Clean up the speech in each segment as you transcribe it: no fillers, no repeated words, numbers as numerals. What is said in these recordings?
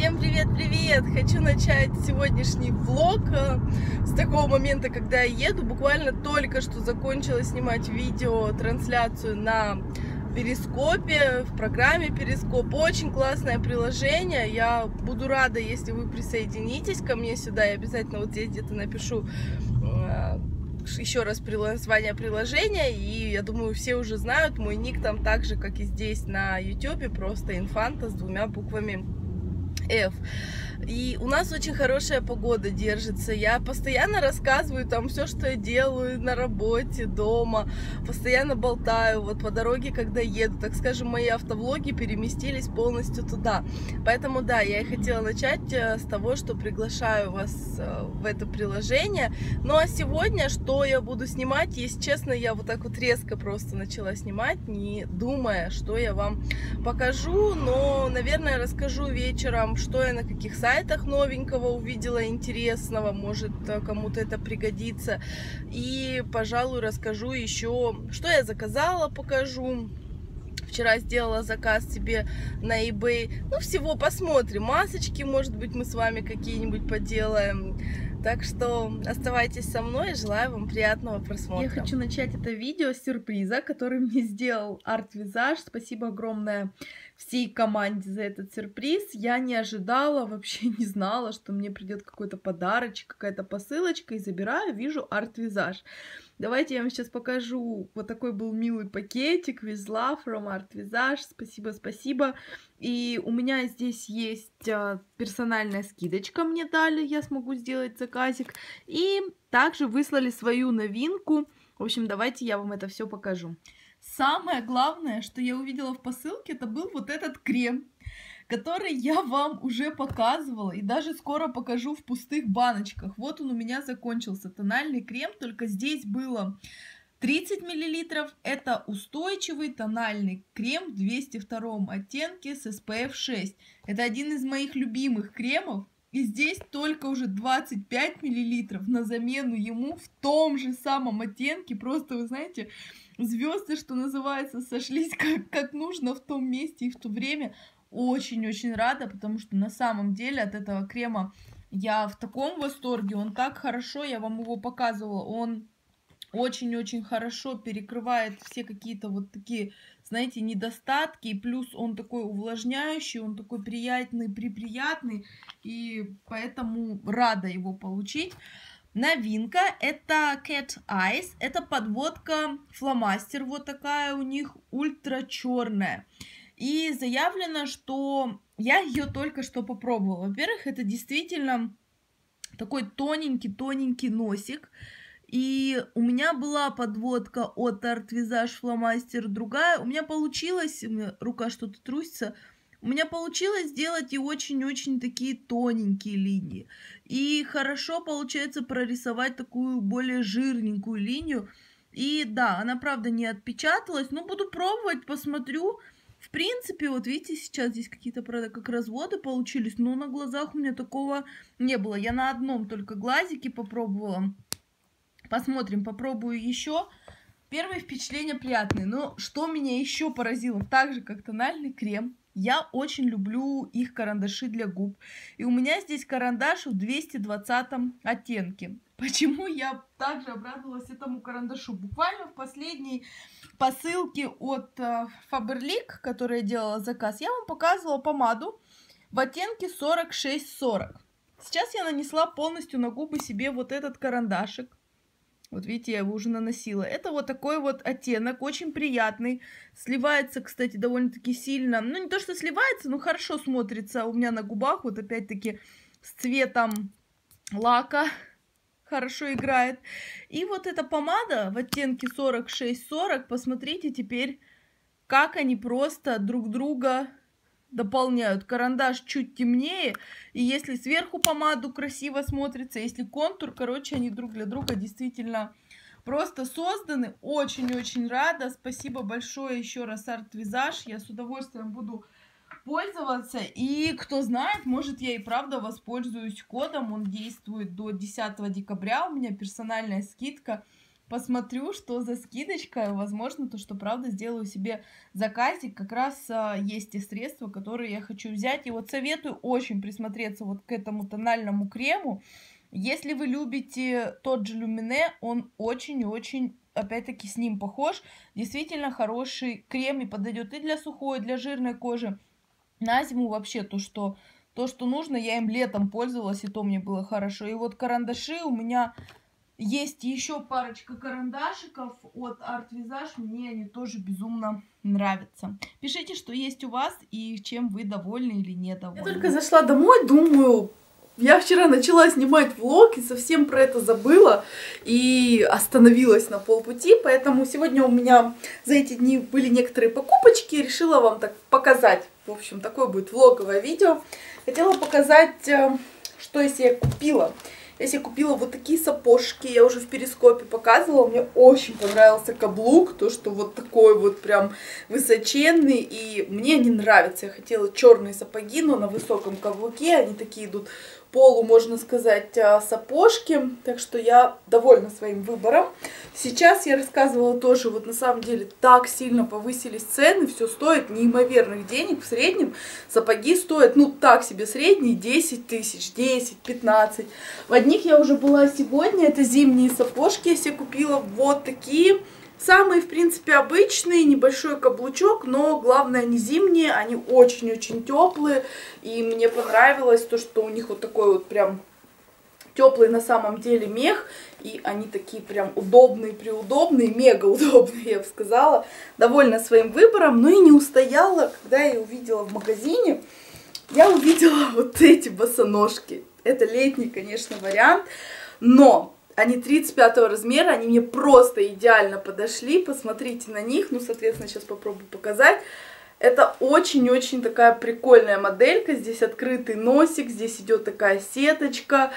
Всем привет-привет! Хочу начать сегодняшний влог с такого момента, когда я еду. Буквально только что закончила снимать видео-трансляцию на Перископе, в программе Перископ. Очень классное приложение. Я буду рада, если вы присоединитесь ко мне сюда. Я обязательно вот здесь где-то напишу еще раз название приложения. И я думаю, все уже знают. Мой ник там так же, как и здесь на YouTube, просто инфанта с двумя буквами F. И у нас очень хорошая погода держится. Я постоянно рассказываю там все, что я делаю на работе, дома. Постоянно болтаю. Вот по дороге, когда еду, так скажем, мои автовлоги переместились полностью туда. Поэтому да, я и хотела начать с того, что приглашаю вас в это приложение. Ну а сегодня, что я буду снимать, если честно, я вот так вот резко просто начала снимать, не думая, что я вам покажу. Но, наверное, расскажу вечером, что я на каких сайтах новенького увидела интересного, может кому-то это пригодится. И, пожалуй, расскажу еще, что я заказала, покажу. Вчера сделала заказ себе на eBay. Ну, всего посмотрим. Масочки, может быть, мы с вами какие-нибудь поделаем. Так что оставайтесь со мной и желаю вам приятного просмотра. Я хочу начать это видео с сюрприза, который мне сделал Art Visage. Спасибо огромное всей команде за этот сюрприз. Я не ожидала, вообще не знала, что мне придет какой-то подарочек, какая-то посылочка, и забираю, вижу Art Visage. Давайте я вам сейчас покажу. Вот такой был милый пакетик. With love from Art Visage. Спасибо, спасибо. И у меня здесь есть персональная скидочка, мне дали. Я смогу сделать заказик. И также выслали свою новинку. В общем, давайте я вам это все покажу. Самое главное, что я увидела в посылке, это был вот этот крем, который я вам уже показывала и даже скоро покажу в пустых баночках. Вот он у меня закончился, тональный крем, только здесь было 30 мл. Это устойчивый тональный крем в 202 оттенке с SPF 6. Это один из моих любимых кремов. И здесь только уже 25 мл на замену ему в том же самом оттенке. Просто, вы знаете, звезды, что называется, сошлись как нужно в том месте и в то время. Очень-очень рада, потому что на самом деле от этого крема я в таком восторге. Он так хорошо, я вам его показывала, он очень-очень хорошо перекрывает все какие-то вот такие, знаете, недостатки. И плюс он такой увлажняющий, он такой приятный, приприятный. И поэтому рада его получить. Новинка — это Cat Eyes. Это подводка фломастер. Вот такая у них ультра черная. И заявлено, что я ее только что попробовала. Во-первых, это действительно такой тоненький носик. И у меня была подводка от Art Visage фломастер другая. У меня получилось, у меня рука что-то трусится, у меня получилось сделать и очень-очень такие тоненькие линии. И хорошо получается прорисовать такую более жирненькую линию. И да, она правда не отпечаталась, но буду пробовать, посмотрю. В принципе, вот видите, сейчас здесь какие-то, правда, как разводы получились, но на глазах у меня такого не было. Я на одном только глазике попробовала. Посмотрим, попробую еще. Первые впечатления приятные. Но что меня еще поразило, так же как тональный крем, я очень люблю их карандаши для губ. И у меня здесь карандаш в 220 оттенке. Почему я также обрадовалась этому карандашу? Буквально в последней посылке от Faberlic, которой я делала заказ, я вам показывала помаду в оттенке 4640. Сейчас я нанесла полностью на губы себе вот этот карандашик. Вот видите, я его уже наносила. Это вот такой вот оттенок, очень приятный. Сливается, кстати, довольно-таки сильно. Ну, не то, что сливается, но хорошо смотрится у меня на губах. Вот опять-таки с цветом лака хорошо играет. И вот эта помада в оттенке 4640. Посмотрите теперь, как они просто друг друга дополняют. Карандаш чуть темнее, и если сверху помаду красиво смотрится, если контур, короче, они друг для друга действительно просто созданы. Очень-очень рада. Спасибо большое еще раз Art Visage. Я с удовольствием буду пользоваться. И кто знает, может, я и правда воспользуюсь кодом. Он действует до 10 декабря. У меня персональная скидка. посмотрю, что за скидочка. Возможно, то, что правда сделаю себе заказик. Как раз есть те средства, которые я хочу взять. И вот советую очень присмотреться вот к этому тональному крему. Если вы любите тот же Люмине, он очень и очень, опять-таки, с ним похож. Действительно хороший крем и подойдет и для сухой, и для жирной кожи. На зиму вообще то, что нужно, я им летом пользовалась, и то мне было хорошо. И вот карандаши у меня есть еще парочка карандашиков от Art Visage, мне они тоже безумно нравятся. Пишите, что есть у вас и чем вы довольны или недовольны. Я только зашла домой, думаю, я вчера начала снимать влог и совсем про это забыла и остановилась на полпути, поэтому сегодня у меня за эти дни были некоторые покупочки, решила вам так показать. В общем, такое будет влоговое видео. Хотела показать, что я себе купила. Я себе купила вот такие сапожки, я уже в перископе показывала, мне очень понравился каблук, то, что вот такой вот прям высоченный, и мне они нравятся. Я хотела черные сапоги, но на высоком каблуке, они такие идут полу, можно сказать, сапожки, так что я довольна своим выбором. Сейчас я рассказывала тоже, вот на самом деле так сильно повысились цены, все стоит неимоверных денег, в среднем сапоги стоят, ну так себе средние, 10 тысяч, 10, 15. В одних я уже была сегодня, это зимние сапожки, я себе купила вот такие. Самые, в принципе, обычные, небольшой каблучок, но главное, они зимние, они очень-очень теплые, и мне понравилось то, что у них вот такой вот прям теплый на самом деле мех, и они такие прям удобные, преудобные, мега удобные, я бы сказала. Довольна своим выбором, но и не устояла, когда я увидела в магазине, я увидела вот эти босоножки. Это летний, конечно, вариант, но они 35 размера, они мне просто идеально подошли. Посмотрите на них. Ну, соответственно, сейчас попробую показать. Это очень-очень такая прикольная моделька. Здесь открытый носик, здесь идет такая сеточка,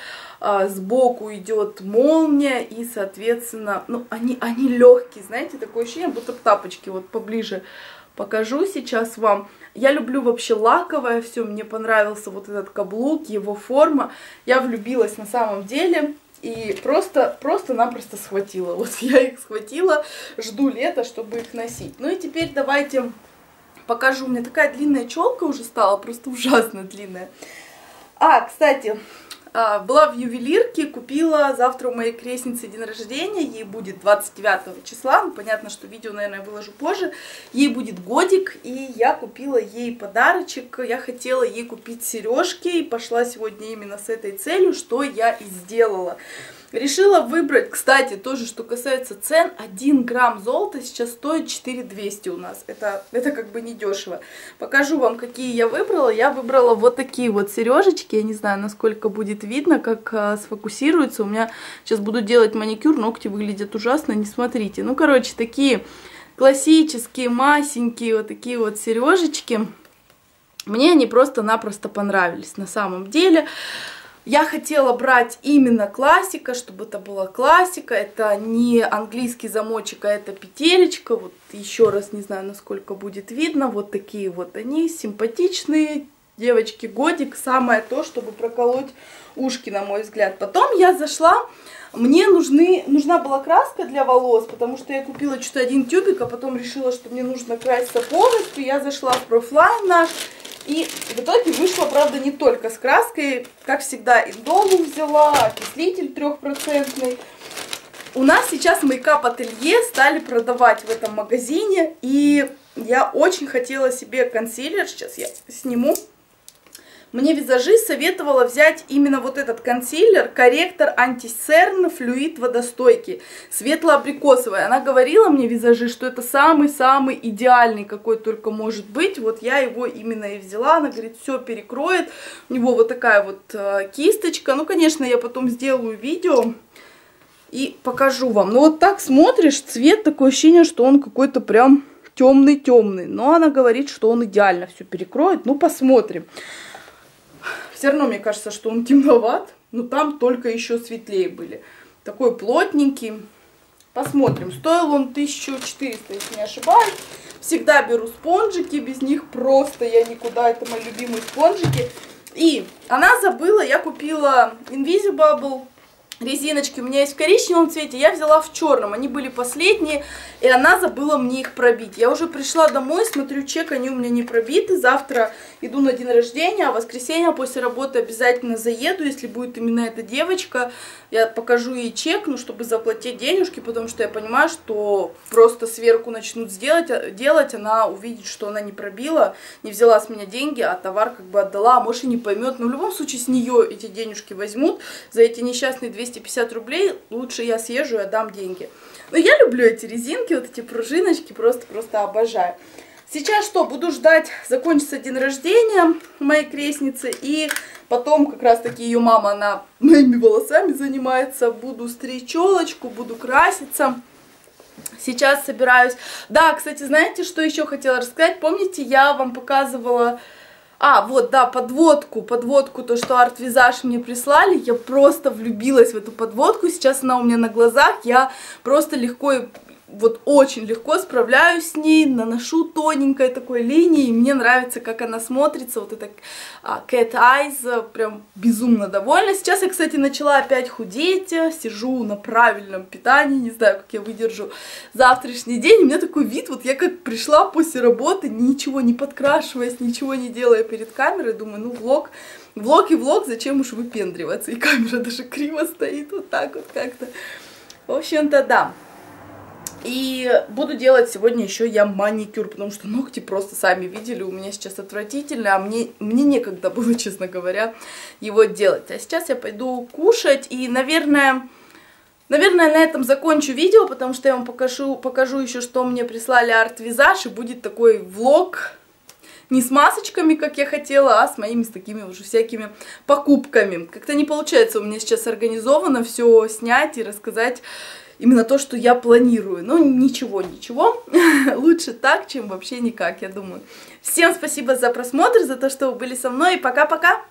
сбоку идет молния и, соответственно, ну, они легкие, знаете, такое ощущение, будто тапочки. Вот поближе покажу сейчас вам. Я люблю вообще лаковое все, мне понравился вот этот каблук, его форма. Я влюбилась на самом деле. И просто-напросто схватила. Вот я их схватила, жду лета, чтобы их носить. Ну и теперь давайте покажу. У меня такая длинная челка уже стала, просто ужасно длинная. Кстати, была в ювелирке, купила, завтра у моей крестницы день рождения, ей будет 29 числа, ну, понятно, что видео, наверное, выложу позже, ей будет годик, и я купила ей подарочек, я хотела ей купить сережки, и пошла сегодня именно с этой целью, что я и сделала. Решила выбрать, кстати, тоже, что касается цен, 1 грамм золота сейчас стоит 4200 у нас. Это как бы недешево. Покажу вам, какие я выбрала. Я выбрала вот такие вот сережечки. Я не знаю, насколько будет видно, как сфокусируется. У меня сейчас буду делать маникюр, ногти выглядят ужасно, не смотрите. Ну, короче, такие классические, масенькие вот такие вот сережечки. Мне они просто-напросто понравились на самом деле. Я хотела брать именно классика, чтобы это была классика. Это не английский замочек, а это петелечка. Вот еще раз, не знаю, насколько будет видно. Вот такие вот они, симпатичные. Девочки, годик. Самое то, чтобы проколоть ушки, на мой взгляд. Потом я зашла. Мне нужна была краска для волос, потому что я купила что-то 1 тюбик, а потом решила, что мне нужно краситься полностью. Я зашла в Профлайн наш. И в итоге вышла, правда, не только с краской. Как всегда, индолу взяла, окислитель 3%. У нас сейчас мейкап-ателье стали продавать в этом магазине. И я очень хотела себе консилер. Сейчас я сниму. Мне визажист советовала взять именно вот этот консилер, корректор антисерн, флюид водостойкий, светло-абрикосовый. Она говорила мне, визажист, что это самый-самый идеальный, какой только может быть. Вот я его именно и взяла. Она говорит, все перекроет. У него вот такая вот кисточка. Ну, конечно, я потом сделаю видео и покажу вам. Но вот так смотришь, цвет, такое ощущение, что он какой-то прям темный-темный. Но она говорит, что он идеально все перекроет. Ну, посмотрим. Все равно мне кажется, что он темноват, но там только еще светлее были. Такой плотненький. Посмотрим. Стоил он 1400, если не ошибаюсь. Всегда беру спонжики, без них просто я никуда. Это мои любимые спонжики. И она забыла, я купила Invisible резиночки у меня есть в коричневом цвете, я взяла в черном, они были последние, и она забыла мне их пробить. Я уже пришла домой, смотрю чек, они у меня не пробиты, завтра иду на день рождения, а в воскресенье после работы обязательно заеду, если будет именно эта девочка, я покажу ей чек, ну, чтобы заплатить денежки, потому что я понимаю, что просто сверху начнут делать, она увидит, что она не пробила, не взяла с меня деньги, а товар как бы отдала, а может и не поймет, но в любом случае с нее эти денежки возьмут, за эти несчастные 250 рублей лучше я съезжу и отдам деньги. Но я люблю эти резинки, вот эти пружиночки, просто обожаю. Сейчас что, буду ждать, закончится день рождения моей крестницы, и потом как раз таки ее мама, она моими волосами занимается, буду стричь челочку, буду краситься. Сейчас собираюсь. Да, кстати, знаете, что еще хотела рассказать? Помните, я вам показывала... вот, да, подводку, то, что арт-визаж мне прислали, я просто влюбилась в эту подводку, сейчас она у меня на глазах, я просто легко, вот очень легко справляюсь с ней, наношу тоненькой такой линией, мне нравится, как она смотрится, вот это cat eyes, прям безумно довольна. Сейчас я, кстати, начала опять худеть, сижу на правильном питании, не знаю, как я выдержу завтрашний день, у меня такой вид, вот я как пришла после работы, ничего не подкрашиваясь, ничего не делая перед камерой, думаю, ну влог, зачем уж выпендриваться, и камера даже криво стоит, вот так вот как-то. В общем-то, да. И буду делать сегодня еще я маникюр, потому что ногти просто сами видели, у меня сейчас отвратительно, а мне некогда было, честно говоря, его делать. А сейчас я пойду кушать, и, наверное, на этом закончу видео, потому что я вам покажу еще, что мне прислали арт-визаж, и будет такой влог не с масочками, как я хотела, а с моими такими уже всякими покупками. Как-то не получается у меня сейчас организованно все снять и рассказать именно то, что я планирую. Ну, ничего. Лучше так, чем вообще никак, я думаю. Всем спасибо за просмотр, за то, что вы были со мной, и пока-пока!